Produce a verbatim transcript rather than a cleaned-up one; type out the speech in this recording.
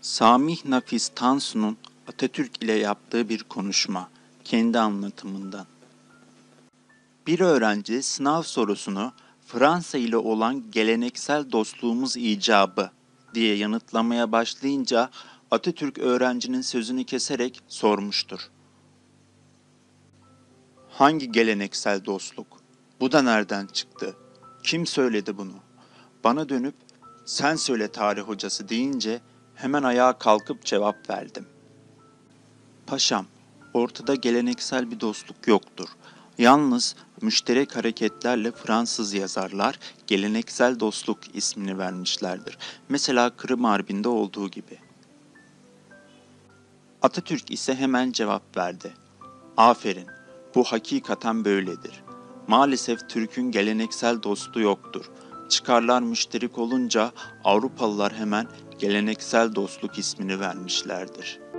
Samih Nafis Tansu'nun Atatürk ile yaptığı bir konuşma, kendi anlatımından. Bir öğrenci sınav sorusunu Fransa ile olan geleneksel dostluğumuz icabı diye yanıtlamaya başlayınca Atatürk öğrencinin sözünü keserek sormuştur. Hangi geleneksel dostluk? Bu da nereden çıktı? Kim söyledi bunu? Bana dönüp sen söyle tarih hocası deyince hemen ayağa kalkıp cevap verdim. Paşam, ortada geleneksel bir dostluk yoktur. Yalnız müşterek hareketlerle Fransız yazarlar geleneksel dostluk ismini vermişlerdir. Mesela Kırım Harbi'nde olduğu gibi. Atatürk ise hemen cevap verdi. Aferin, bu hakikaten böyledir. Maalesef Türk'ün geleneksel dostu yoktur. Çıkarlar müşterik olunca Avrupalılar hemen geleneksel dostluk ismini vermişlerdir.